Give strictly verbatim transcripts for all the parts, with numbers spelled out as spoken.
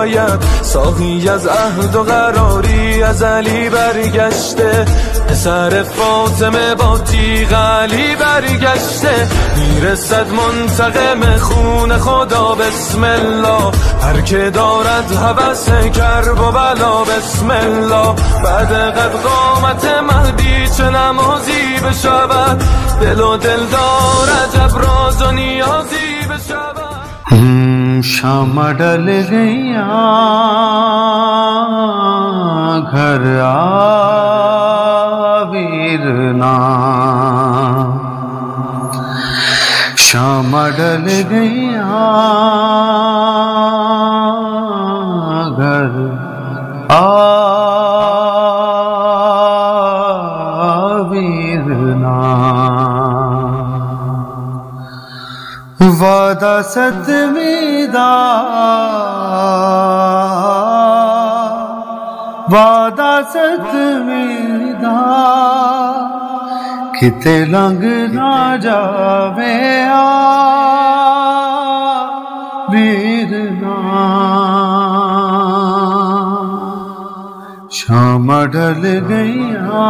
آید. ساقی از عهد و قراری ازلی برگشته، پسر فاطمه با تیغ علی برگشته. میرسد منتقم خون خدا بسم الله، هر که دارد هوس کرب و بلا بسم الله. بعد قد قامت مهدی چه نمازی بشود، دل و دل دارد ابراز و نیازی بشود. शाम डल गया घर आवीरना, शाम डल गया घर आवीरना। वादा सतमीदा वादा सतमीदा, किते लंघ ना जावे आ वीरना। शाम ढल गईया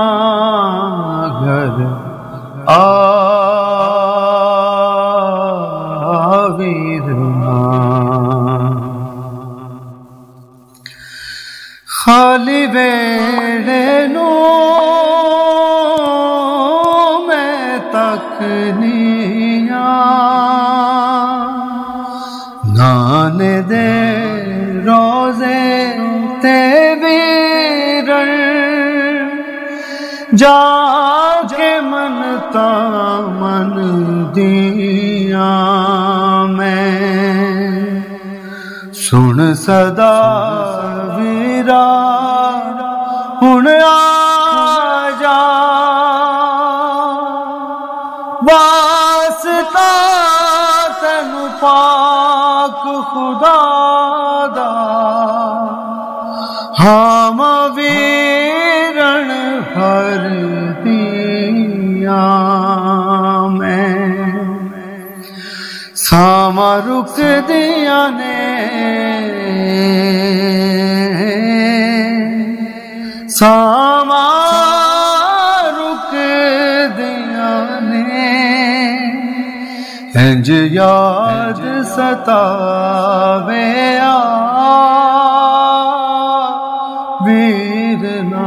घर आ खाली वेड़े नू मैं तकनिया, नाने दे रोजे ते वीरण, जाके मन ता मन दिया मैं। सुन सदा वीरा हुण आ जा, वास्ता तैनू पाक खुदा दा, हम वीरण हर दिया मैं। सामा रुक दिया ने सामा रुक दिया ने, इंज याद सतावे आ वीरना।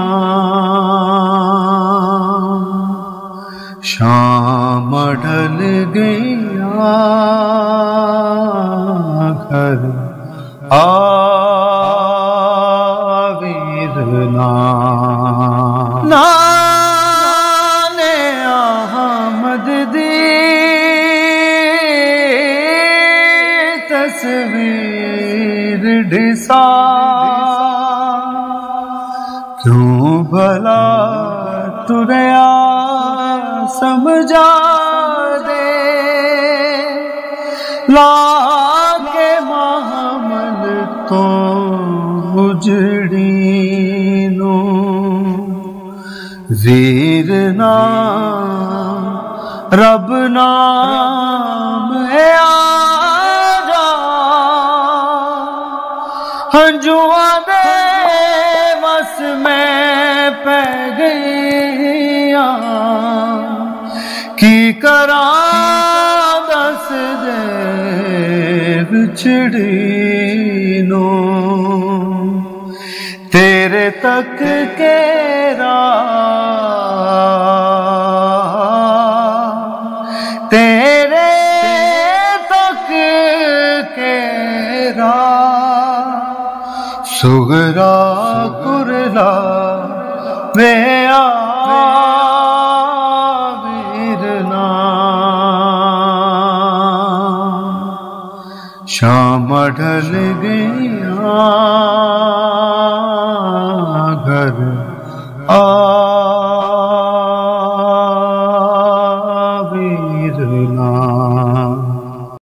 शाम ढल गईया घर आवीरना। नाने अहमद दी तस्वीर ढिसा, क्यों भला तुरया समझा दे, लाके महमल तो उजड़ी नो वीरना। रब नाम है आजा, हंजुआ दे बस में पै गईया, की करा दस दे बिछड़ी नो। तेरे तक के राह, तेरे तक के राह, सुगरा कुरला वे आ वीरना। शाम ढल गईया